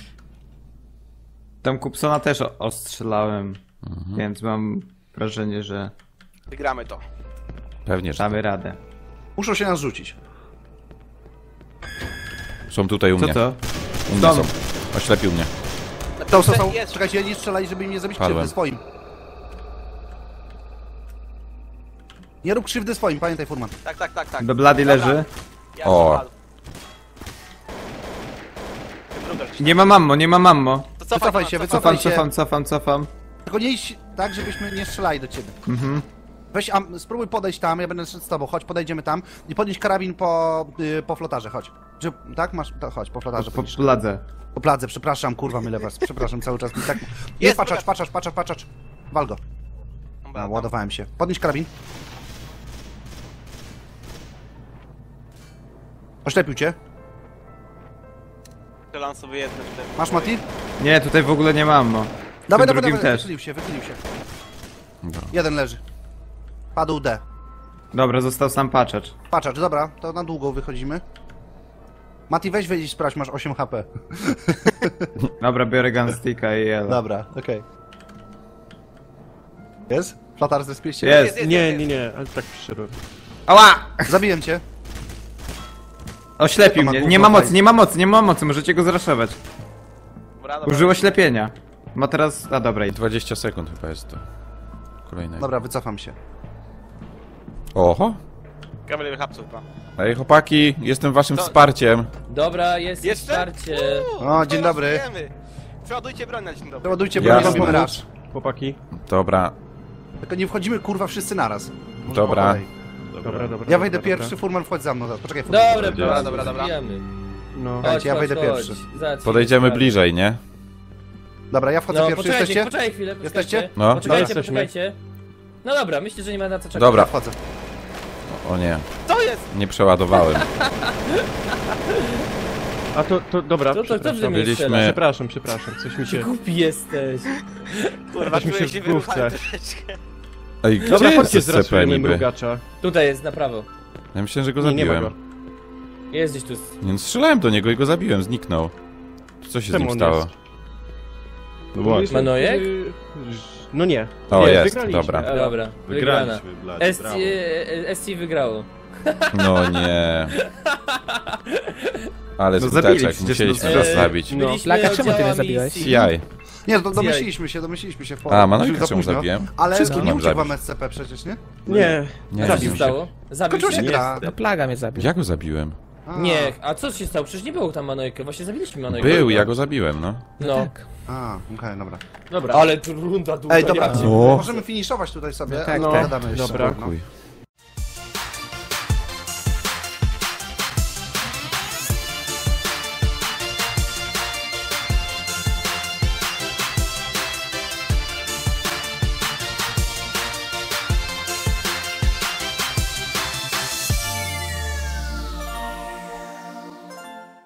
Tam Kupsona też o- ostrzelałem, Mhm. więc mam wrażenie, że Wygramy to. Pewnie, że damy radę. Muszą się nas rzucić. są tutaj u Co mnie. to? U mnie Tam. są. Oślepił mnie. To są, są, Jest. czekajcie, nie strzelali, żeby im nie zrobić Padłem. krzywdy swoim. Nie rób krzywdy swoim, pamiętaj, Furman. Tak, tak, tak, tak. Do Bloody Dobra. leży. Ja O. się padł. Ten drugi gdzieś tam. Nie ma mammo, nie ma mammo. To cofaj, Wycofaj cofaj, się, cofaj. wycofaj. Cofam, się. cofam, cofam, cofam. Tylko nie iść tak, żebyśmy nie strzelali do ciebie. Mhm. Weź, am, spróbuj podejść tam, ja będę szedł z tobą, chodź, podejdziemy tam i podnieś karabin po, y, po flotarze, chodź. Czy, tak, masz? To, chodź, po flotarze. Po podnieś. pladze. Po pladze, przepraszam, kurwa, mylę was, przepraszam cały czas. Tak. Jest Jest, patrzacz, dobra. patrzacz, patrzacz, patrzacz. Wal go. Dobra, No, tam. ładowałem się. Podnieś karabin. Oślepił cię. Strzelam sobie jednym. ten- Masz, Mati? Nie, tutaj w ogóle nie mammo. Dawaj, tym dawaj, drugim dawaj, też. wychylił się, wychylił się. Dobra. Jeden leży. Padł D. Dobra, został sam patrzacz. Patrzacz, dobra, to na długą wychodzimy. Mati, weź wyjść, sprawdź, masz osiem H P. Dobra, biorę gunsticka i elo. Dobra, okej. Jest? Flotar zrespiłeś się? Jest. jest, Nie, jest. nie, nie, ale tak przyszedłem. Ała! Zabiłem cię. Oślepił To ma mnie. gówno Nie ma mocy, fajnie. nie ma mocy, nie ma mocy, możecie go zraszować. Dobra, dobra. Użył oślepienia. Ma teraz... A dobra, idź. dwadzieścia sekund chyba jest to. Kolejne. Dobra, wycofam się. Oho. Kawalery hapsów ma. Ej, chłopaki, jestem waszym To- wsparciem. Dobra, jest Jeszcze? wsparcie. Uuu, O, dzień to dobry. rozumiem. Przeładujcie broń na dzień dobry. Przeładujcie, bo Jasne. robimy rasz. Chłopaki. Dobra, Tylko nie wchodzimy, kurwa, wszyscy naraz. Może Dobra. po kolei. Dobra, dobra. Ja wejdę dobra, pierwszy, Furman, wchodź za mną. zaraz. Poczekaj, Furman. Dobra, Dobra, dobra, dobra. zbijamy. No. Chodź, Dajcie, ja chodź, wejdę chodź. pierwszy. Załatwimy podejdziemy sprawę. bliżej, nie? Dobra, ja wchodzę No, pierwszy, poczekajcie, jesteście? poczekaj chwilę, poczekajcie. Jesteście? No. Poczekajcie, Dobra, jesteśmy. poczekajcie. No dobra, myślę, że nie ma na co czekać. Dobra. Ja wchodzę. O nie, To jest! nie przeładowałem. A to, to dobra, To, to kto przepraszam. ty mnie Byliśmy- strzela? Przepraszam, prprzepraszam, coś mi się... Głupi jesteś. Kurwa, Coś mi się czuję się w główce. wyruchany troszeczkę. Ej, Dobra, gdzie jest chodźcie, S C P zrasujemy niby? mrugacza. Tutaj jest, na prawo. Ja myślałem, że go Nie, nie ma zabiłem. go. Jest gdzieś tu. Nie, strzelałem do niego i go zabiłem, zniknął. Co się z Czemu nim on stało? jest? No właśnie. Manojek? y, No nie. O, nie, jest, wygraliśmy. dobra. A, dobra, wygrana. Wygraliśmy, blady, S C, brawo. S C wygrało. No nie. Ale No no zabili zbyteczek, przecież, musieliśmy no. go Eee, zabić. No. Byliśmy Plaka, czemu ty mnie oddziałami zabiłeś? C. C I. Nie, no, domyśliliśmy się, domyśliliśmy się. W A, Manojka już za czemu późno. zabiłem? Ale Wszystkich nie mam uciekł zabić. wam S C P przecież, nie? Nie. Nie, Co zabił się się. stało? Zabił Skończyła się się? gra. No plaga mnie zabił. Ja go zabiłem. A, Nie, a co się stało? Przecież nie było tam Manojka, właśnie zabiliśmy Manojka. Był, ja go zabiłem, no. No. Tak. A, okej, dobra. Dobra. Ale tu runda długa. Ej, dobra, nie ma. O. możemy finiszować tutaj sobie, No tak, no, tak. gadamy jeszcze. Dobra. No. Chuj.